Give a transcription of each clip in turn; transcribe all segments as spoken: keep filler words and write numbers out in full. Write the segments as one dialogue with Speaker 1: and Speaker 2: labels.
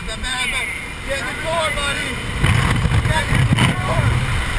Speaker 1: the man, man. Get in the core, buddy. Get in the core.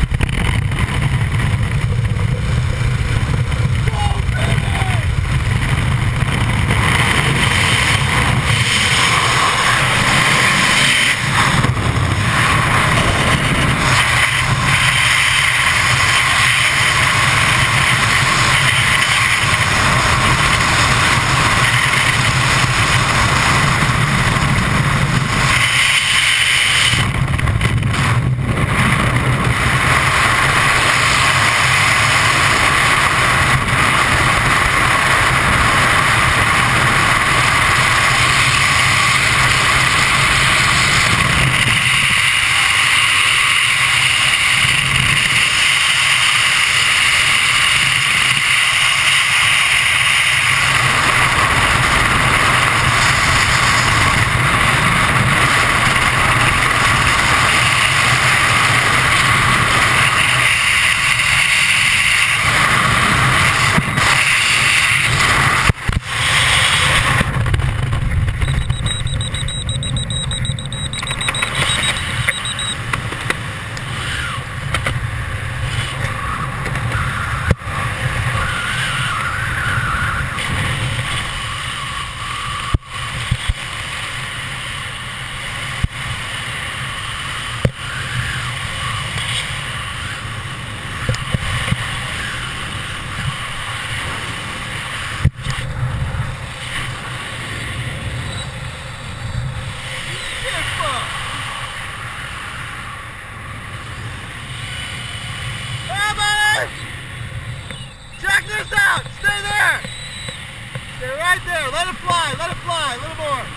Speaker 1: Check this out! Stay there! Stay right there. Let it fly. Let it fly. A little more.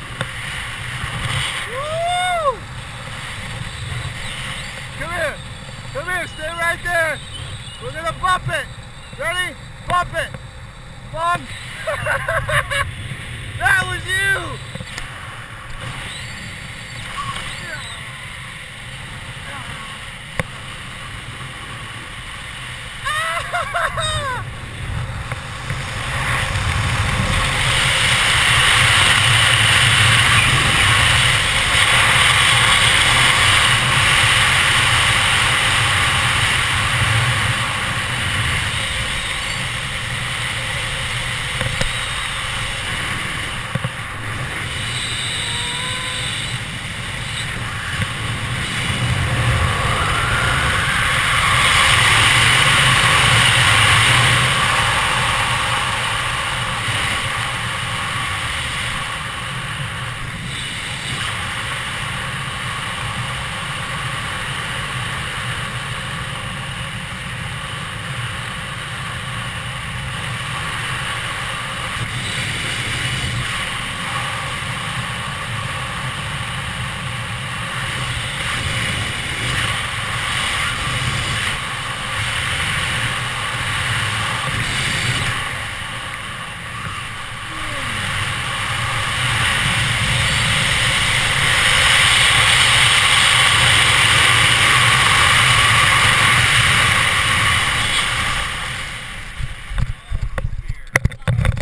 Speaker 1: Woo! Come here. Come here. Stay right there. We're going to bump it. Ready? Bump it. Come on. That was you!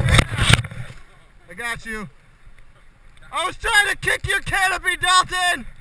Speaker 1: I got you. I was trying to kick your canopy, Dalton!